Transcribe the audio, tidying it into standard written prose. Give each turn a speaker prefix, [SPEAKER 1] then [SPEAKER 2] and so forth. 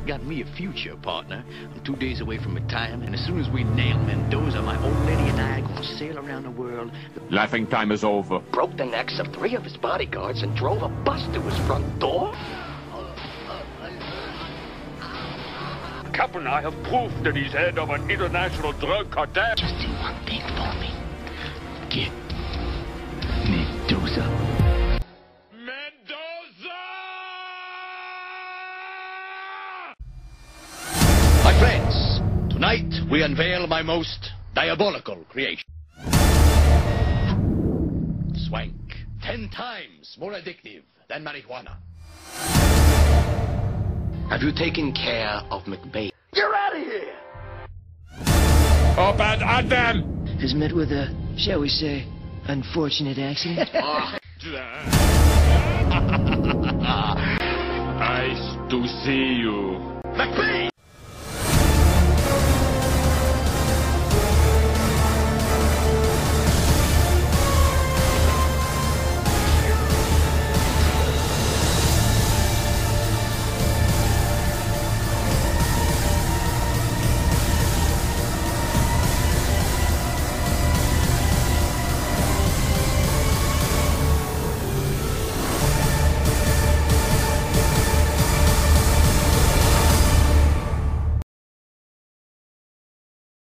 [SPEAKER 1] got me a future, partner. I'm 2 days away from retirement, and as soon as we nail Mendoza, my old lady and I are going to sail around the world.
[SPEAKER 2] Laughing time is over.
[SPEAKER 3] Broke the necks of 3 of his bodyguards and drove a bus to his front door?
[SPEAKER 4] Cap and I have proof that he's head of an international drug cartel.
[SPEAKER 1] Just do one thing for me. Get Mendoza.
[SPEAKER 4] Mendoza!
[SPEAKER 1] My friends, tonight we unveil my most diabolical creation. Swank. 10 times more addictive than marijuana.
[SPEAKER 3] Have you taken care of McBain? You're out of here!
[SPEAKER 2] Up and at them!
[SPEAKER 5] Has met with a, shall we say, unfortunate accident.
[SPEAKER 2] Nice to see you.
[SPEAKER 1] McBain!